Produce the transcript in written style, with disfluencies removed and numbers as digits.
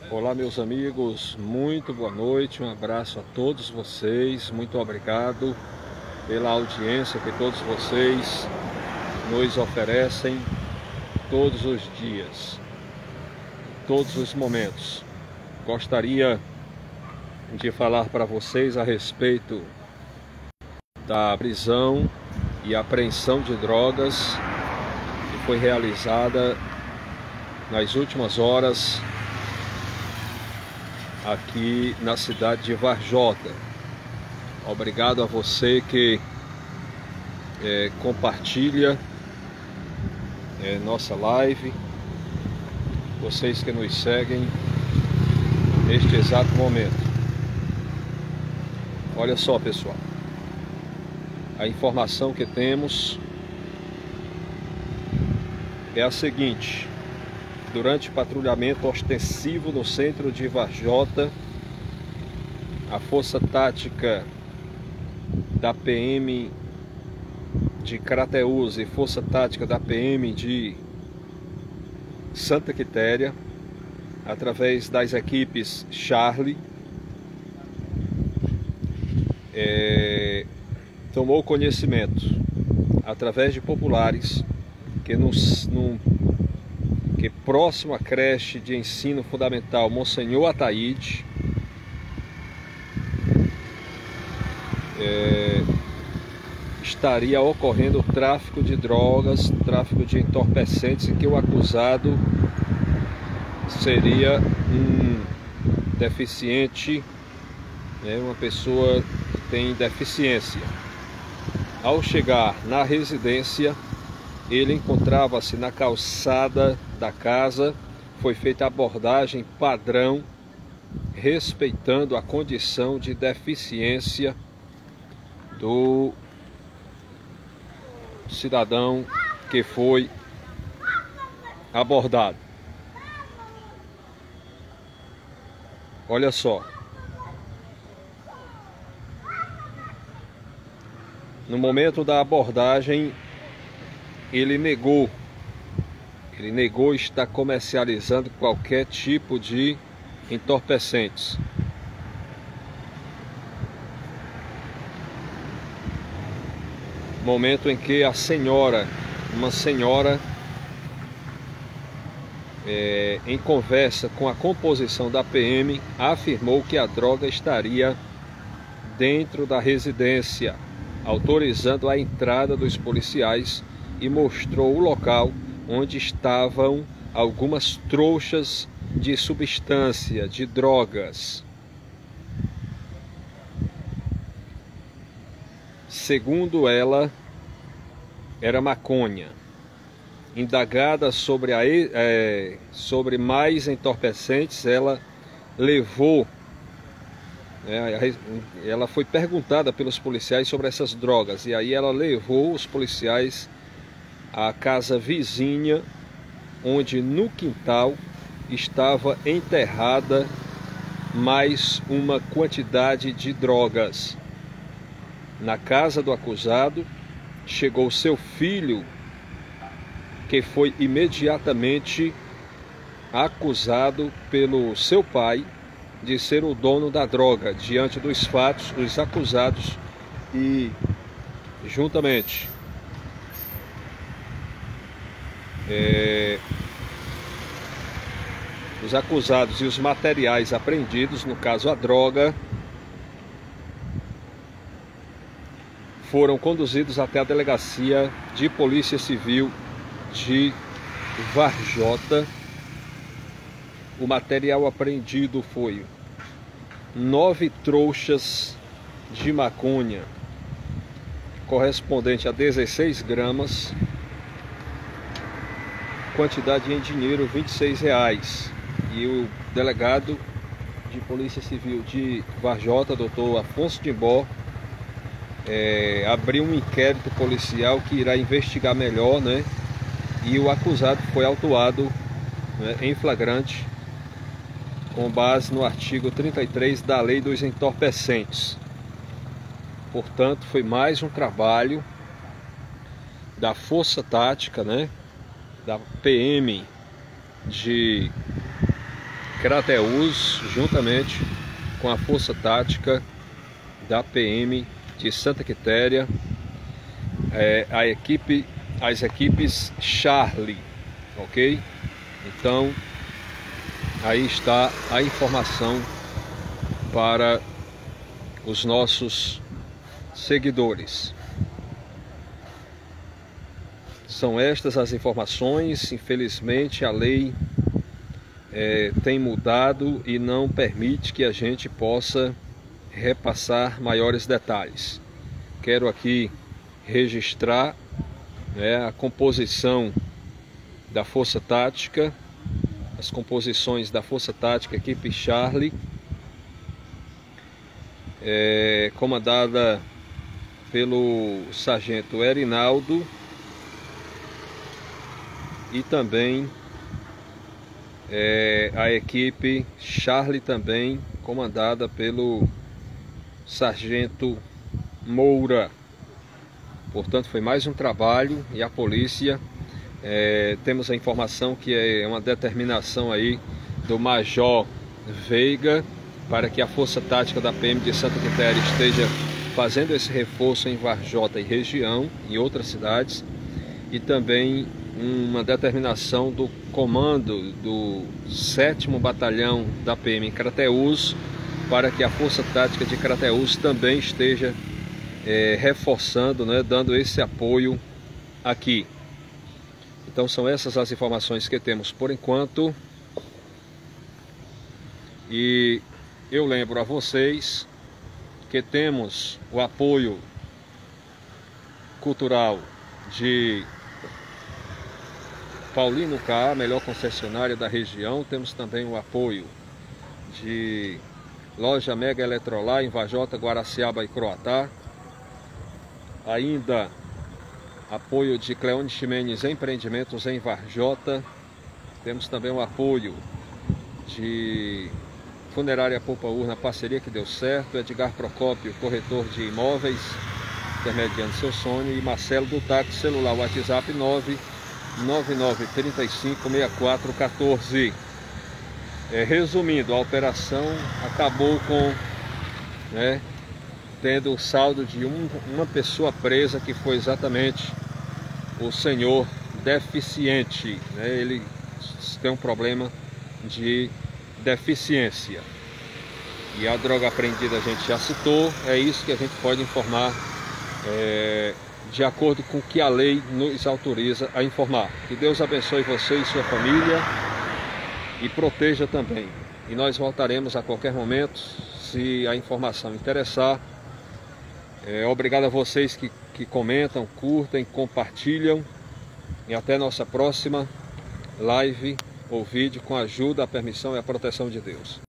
Olá, meus amigos, muito boa noite, um abraço a todos vocês, muito obrigado pela audiência que todos vocês nos oferecem todos os dias, todos os momentos. Gostaria de falar para vocês a respeito da prisão e apreensão de drogas que foi realizada nas últimas horas aqui na cidade de Varjota. Obrigado a você que compartilha nossa live, vocês que nos seguem neste exato momento. Olha só, pessoal, a informação que temos é a seguinte: durante patrulhamento ostensivo no centro de Varjota, a Força Tática da PM de Crateús e Força Tática da PM de Santa Quitéria, através das equipes Charlie, tomou conhecimento, através de populares, que próximo à creche de ensino fundamental Monsenhor Ataíde, estaria ocorrendo tráfico de drogas, tráfico de entorpecentes, e que o acusado seria um deficiente, uma pessoa que tem deficiência. Ao chegar na residência, ele encontrava-se na calçada da casa. Foi feita a abordagem padrão, respeitando a condição de deficiência do cidadão que foi abordado. Olha só, no momento da abordagem, ele negou estar comercializando qualquer tipo de entorpecentes. Momento em que uma senhora, em conversa com a composição da PM, afirmou que a droga estaria dentro da residência, autorizando a entrada dos policiais, e mostrou o local onde estavam algumas trouxas de substância, de drogas. Segundo ela, era maconha. Indagada sobre mais entorpecentes, ela ela foi perguntada pelos policiais sobre essas drogas, e aí ela levou os policiais à casa vizinha, onde no quintal estava enterrada mais uma quantidade de drogas. Na casa do acusado chegou seu filho, que foi imediatamente acusado pelo seu pai de ser o dono da droga. Diante dos fatos, os acusados e juntamente os acusados e os materiais apreendidos, no caso a droga, foram conduzidos até a delegacia de Polícia Civil de Varjota. O material apreendido foi 9 trouxas de maconha, correspondente a 16 gramas, quantidade em dinheiro R$26. E o delegado de Polícia Civil de Varjota, doutor Afonso Timbó, abriu um inquérito policial que irá investigar melhor, e o acusado foi autuado, em flagrante, com base no artigo 33 da Lei dos Entorpecentes. Portanto, foi mais um trabalho da Força Tática, da PM de Crateús, juntamente com a Força Tática da PM de Santa Quitéria, as equipes Charlie, ok? Então, aí está a informação para os nossos seguidores. São estas as informações. Infelizmente a lei tem mudado e não permite que a gente possa repassar maiores detalhes. Quero aqui registrar a composição da Força Tática, as composições da Força Tática equipe Charlie, comandada pelo Sargento Erinaldo, e também a equipe Charlie também comandada pelo Sargento Moura. Portanto, foi mais um trabalho e a polícia, temos a informação que é uma determinação aí do Major Veiga para que a Força Tática da PM de Santa Quitéria esteja fazendo esse reforço em Varjota e região, em outras cidades, e também uma determinação do comando do 7º Batalhão da PM em Crateús para que a Força Tática de Crateús também esteja reforçando, dando esse apoio aqui. Então são essas as informações que temos por enquanto. E eu lembro a vocês que temos o apoio cultural de Paulino K, a melhor concessionária da região. Temos também o apoio de Loja Mega Eletrolar em Varjota, Guaraciaba e Croatá. Ainda apoio de Cleone Ximenes Empreendimentos em Varjota. Temos também o apoio de Funerária Polpa Urna, parceria que deu certo. Edgar Procópio, corretor de imóveis, intermediando seu sonho. E Marcelo do Táxi, celular WhatsApp 999356414. Resumindo, a operação acabou com tendo o saldo de uma pessoa presa, que foi exatamente o senhor deficiente. Ele tem um problema de deficiência. E a droga apreendida a gente já citou. É isso que a gente pode informar de acordo com o que a lei nos autoriza a informar. Que Deus abençoe você e sua família e proteja também. E nós voltaremos a qualquer momento, se a informação interessar. Obrigado a vocês que comentam, curtem, compartilham. E até nossa próxima live ou vídeo, com a ajuda, a permissão e a proteção de Deus.